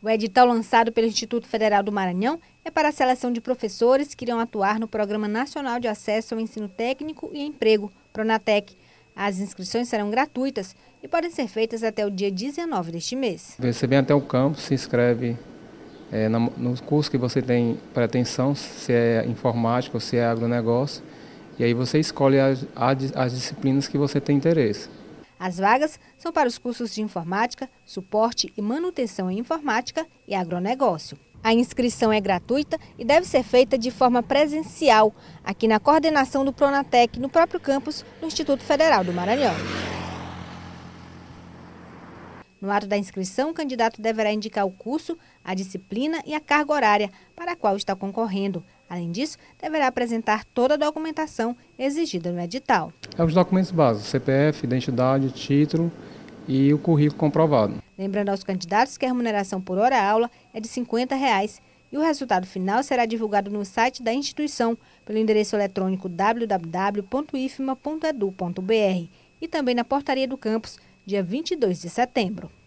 O edital lançado pelo Instituto Federal do Maranhão é para a seleção de professores que irão atuar no Programa Nacional de Acesso ao Ensino Técnico e Emprego, PRONATEC. As inscrições serão gratuitas e podem ser feitas até o dia 19 deste mês. Você vem até o campus, se inscreve no curso que você tem pretensão, se é informática ou se é agronegócio, e aí você escolhe as disciplinas que você tem interesse. As vagas são para os cursos de informática, suporte e manutenção em informática e agronegócio. A inscrição é gratuita e deve ser feita de forma presencial, aqui na coordenação do PRONATEC, no próprio campus do Instituto Federal do Maranhão. No ato da inscrição, o candidato deverá indicar o curso, a disciplina e a carga horária para a qual está concorrendo. Além disso, deverá apresentar toda a documentação exigida no edital. Os documentos básicos, CPF, identidade, título e o currículo comprovado. Lembrando aos candidatos que a remuneração por hora-aula é de R$ 50 e o resultado final será divulgado no site da instituição pelo endereço eletrônico www.ifma.edu.br e também na portaria do campus, dia 22 de setembro.